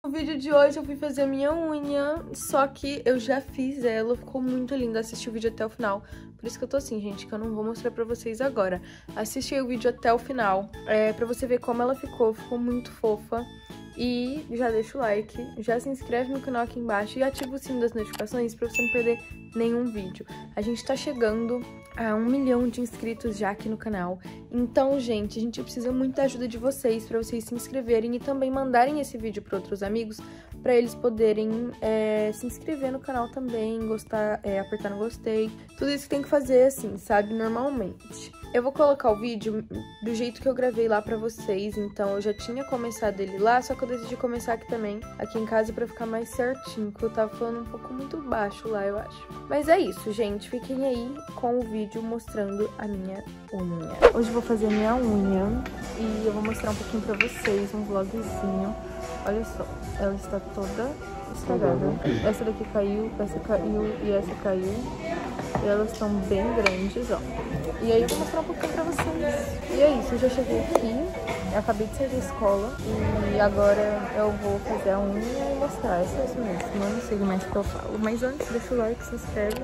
No vídeo de hoje eu fui fazer a minha unha, só que eu já fiz ela, ficou muito linda. Assisti o vídeo até o final, por isso que eu tô assim, gente, que eu não vou mostrar pra vocês agora. Assiste aí o vídeo até o final, pra você ver como ela ficou muito fofa. E já deixa o like, já se inscreve no canal aqui embaixo e ativa o sino das notificações pra você não perder nenhum vídeo. A gente tá chegando a 1 milhão de inscritos já aqui no canal. Então, gente, a gente precisa muito da ajuda de vocês pra vocês se inscreverem e também mandarem esse vídeo pra outros amigos, pra eles poderem se inscrever no canal também, gostar, apertar no gostei. Tudo isso que tem que fazer assim, sabe? Normalmente. Eu vou colocar o vídeo do jeito que eu gravei lá pra vocês, então eu já tinha começado ele lá, só que eu decidi começar aqui também, aqui em casa, pra ficar mais certinho, porque eu tava falando um pouco muito baixo lá, eu acho. Mas é isso, gente, fiquem aí com o vídeo mostrando a minha unha. Hoje eu vou fazer a minha unha e eu vou mostrar um pouquinho pra vocês, um vlogzinho. Olha só, ela está toda estragada. Essa daqui caiu, essa caiu e essa caiu. E elas estão bem grandes, ó. E aí eu vou mostrar um pouquinho pra vocês. E é isso, eu já cheguei aqui, eu acabei de sair da escola e agora eu vou fazer a unha e mostrar. É só isso mesmo, não sei mais o que eu falo. Mas antes, deixa o like, se inscreve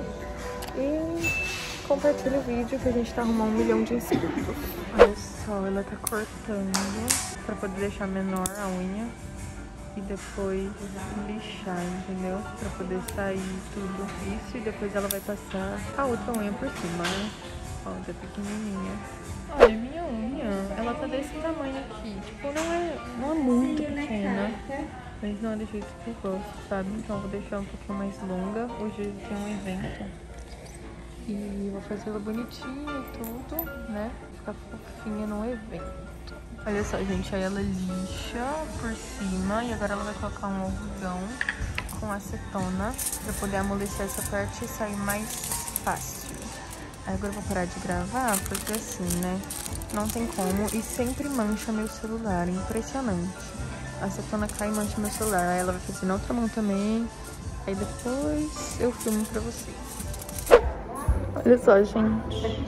e compartilha o vídeo que a gente tá arrumando 1 milhão de inscritos. Olha só, ela tá cortando pra poder deixar menor a unha e depois lixar, entendeu? Pra poder sair tudo isso e depois ela vai passar a outra unha por cima, né? Ó, tá pequenininha. Olha, minha unha, ela tá desse tamanho aqui. Tipo, não é muito pequena, mas não é do jeito que eu gosto, sabe? Então eu vou deixar um pouquinho mais longa. Hoje tem um evento e vou fazer ela bonitinha e tudo, né? Ficar fofinha no evento. Olha só, gente, aí ela lixa por cima e agora ela vai colocar um algodão com acetona pra poder amolecer essa parte e sair mais fácil. Aí agora eu vou parar de gravar porque assim, né, não tem como e sempre mancha meu celular, impressionante. A acetona cai e mancha meu celular, aí ela vai fazer na outra mão também, aí depois eu filmo pra vocês. Olha só, gente.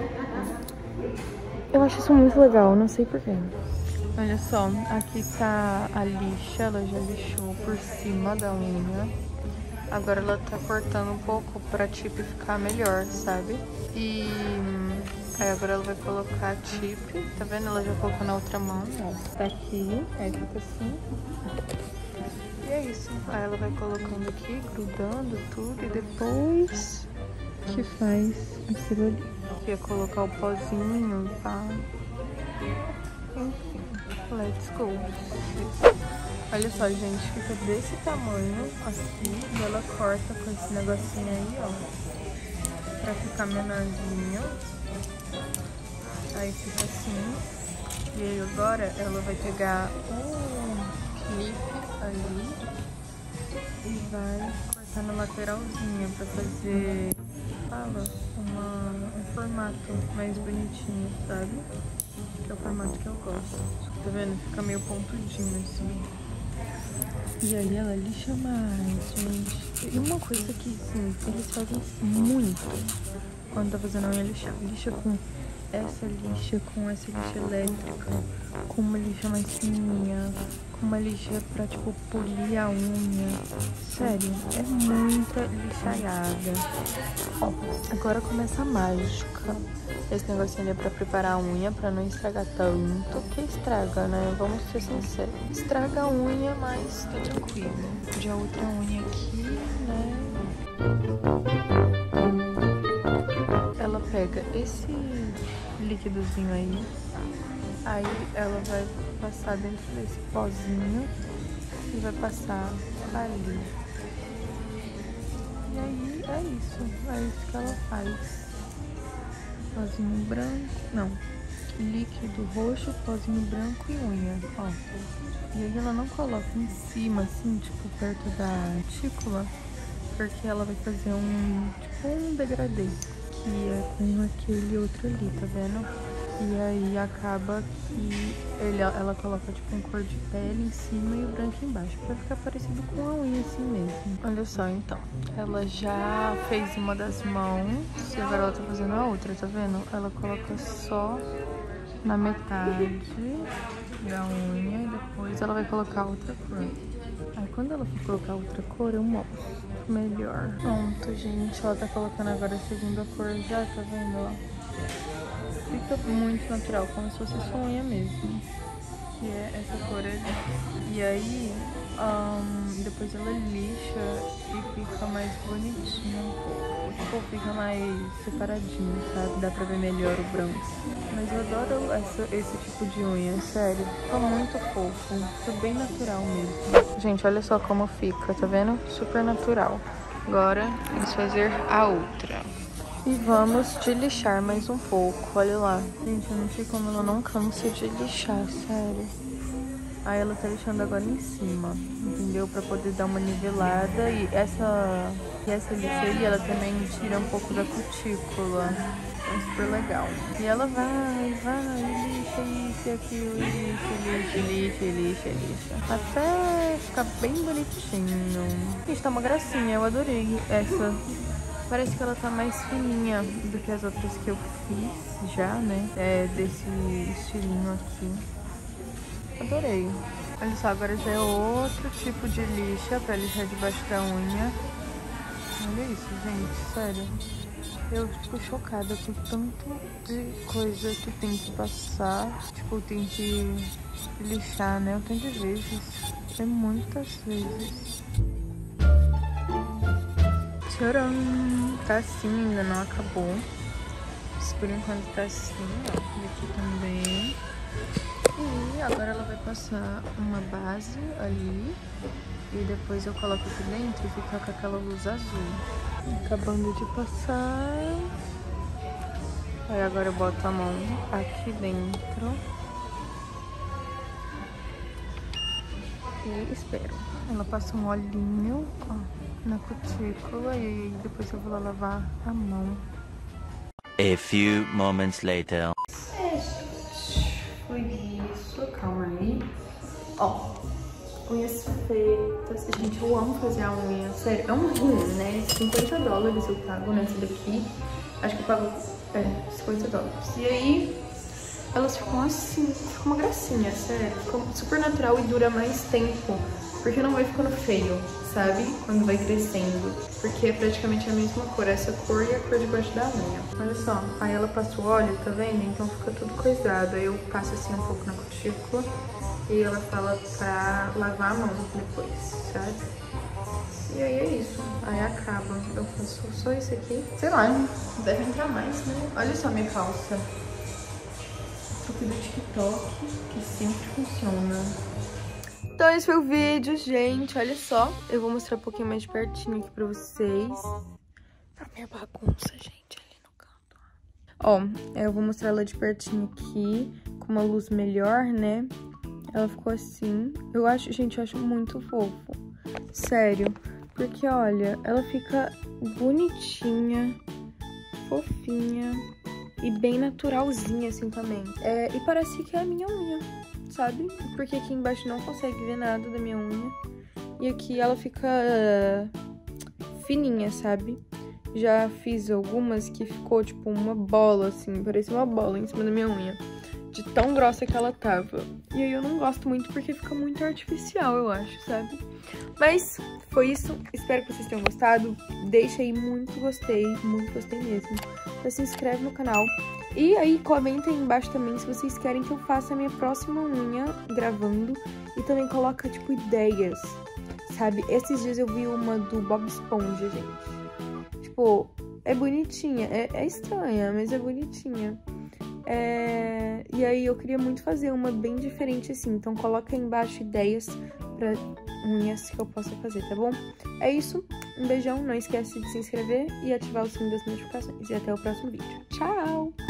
Eu acho isso muito legal, não sei porquê. Olha só, aqui tá a lixa, ela já lixou por cima da unha. Agora ela tá cortando um pouco pra tip ficar melhor, sabe? E aí agora ela vai colocar a tip, tá vendo? Ela já colocou na outra mão, ó. Tá aqui, aí fica assim. E é isso. Aí ela vai colocando aqui, grudando tudo e depois que faz aquilo ali. Aqui é colocar o pozinho, tá? Enfim, let's go. Olha só, gente, fica desse tamanho, assim, e ela corta com esse negocinho aí, ó, pra ficar menorzinho. Aí fica assim. E aí agora ela vai pegar um clipe ali e vai cortar na lateralzinha pra fazer, um formato mais bonitinho, sabe? Que é o formato que eu gosto. Tá vendo? Fica meio pontudinho assim. E aí ela lixa mais, gente. E uma coisa que, assim, eles fazem muito quando tá fazendo a unha lixar. Lixa com essa lixa elétrica, com uma lixa mais fininha, com uma lixa pra, tipo, polir a unha. Sério, é muita lixaiada. Ó, agora começa a mágica. Esse negocinho ali é pra preparar a unha, pra não estragar tanto. Que estraga, né? Vamos ser sinceros. Estraga a unha, mas tá tranquilo. Já a outra unha aqui, né? Ela pega esse líquidozinho aí ela vai passar dentro desse pozinho e vai passar ali. E aí é isso que ela faz. Pozinho branco, não, líquido roxo, pozinho branco e unha, ó. E aí ela não coloca em cima, assim, tipo, perto da cutícula, porque ela vai fazer um degradê, que é com aquele outro ali, tá vendo? E aí acaba que ela coloca tipo um cor de pele em cima e o branco embaixo, pra ficar parecido com a unha assim mesmo. Olha só, então, ela já fez uma das mãos e agora ela tá fazendo a outra, tá vendo? Ela coloca só na metade da unha e depois ela vai colocar outra cor. quando ela for colocar outra cor, eu mostro melhor. Pronto, gente. Ela tá colocando agora a segunda cor já, tá vendo, ó? Fica muito natural, como se fosse sua unha mesmo. Que é essa cor ali. E aí, depois ela lixa e fica mais bonitinha um pouco. Tipo, fica mais separadinho, sabe? Dá pra ver melhor o branco. Mas eu adoro esse tipo de unha, sério. Fica muito fofo. Fica bem natural mesmo. Gente, olha só como fica, tá vendo? Super natural. Agora, vamos fazer a outra. E vamos de lixar mais um pouco, olha lá. Gente, eu não sei como ela não cansa de lixar, sério. Aí ela tá lixando agora em cima, entendeu? Pra poder dar uma nivelada. E essa lixa aí, ela também tira um pouco da cutícula. É super legal. E ela vai, lixa isso e aquilo, lixa. Até ficar bem bonitinho. Gente, tá uma gracinha, eu adorei essa. Parece que ela tá mais fininha do que as outras que eu fiz já, né? É desse estilinho aqui. Adorei. Olha só, agora já é outro tipo de lixa pra lixar debaixo da unha. Olha isso, gente, sério. Eu fico chocada com tanto de coisa que tem que passar. Tipo, tem que lixar, né? O tanto de vezes. É muitas vezes. Tcharam! Tá assim, ainda não acabou. Por enquanto tá assim, ó. E aqui também. E agora ela vai passar uma base ali. E depois eu coloco aqui dentro e fica com aquela luz azul. Acabando de passar. Aí agora eu boto a mão aqui dentro. E espero. Ela passa um olhinho, ó, na cutícula. E depois eu vou lá lavar a mão. A few moments later. Foi isso, calma aí. Ó, unhas feitas. Gente, eu amo fazer a unha, sério. É um rim, né? $50 eu pago nessa daqui. Acho que eu pago, $50. E aí, elas ficam assim, fica uma gracinha, sério. Fica super natural e dura mais tempo. Porque não vai ficando feio, sabe? Quando vai crescendo. Porque é praticamente a mesma cor, essa cor e a cor debaixo da unha. Olha só, aí ela passa o óleo, tá vendo? Então fica tudo coisado. Aí eu passo assim um pouco na cutícula e ela fala pra lavar a mão depois, sabe? E aí é isso. Aí acaba. Eu faço só isso aqui. Sei lá, deve entrar mais, né? Olha só minha calça. Truque do TikTok, que sempre funciona. Então esse foi o vídeo, gente. Olha só. Eu vou mostrar um pouquinho mais de pertinho aqui pra vocês. A minha bagunça, gente, ali no canto. Ó, eu vou mostrar ela de pertinho aqui, com uma luz melhor, né? Ela ficou assim. Eu acho, gente, eu acho muito fofo. Sério. Porque, olha, ela fica bonitinha, fofinha e bem naturalzinha, assim, também. E parece que é a minha unha, sabe? Porque aqui embaixo não consegue ver nada da minha unha. E aqui ela fica fininha, sabe? Já fiz algumas que ficou, tipo, uma bola, assim. Parecia uma bola em cima da minha unha. De tão grossa que ela tava. E aí eu não gosto muito porque fica muito artificial, eu acho, sabe? Mas foi isso. Espero que vocês tenham gostado. Deixa aí muito gostei mesmo. Então se inscreve no canal. E aí comentem aí embaixo também se vocês querem que eu faça a minha próxima unha gravando. E também coloca, tipo, ideias, sabe? Esses dias eu vi uma do Bob Esponja, gente. Tipo, é bonitinha. É estranha, mas é bonitinha. E aí eu queria muito fazer uma bem diferente assim. Então coloca aí embaixo ideias pra unhas que eu possa fazer, tá bom? É isso. Um beijão. Não esquece de se inscrever e ativar o sininho das notificações. E até o próximo vídeo. Tchau!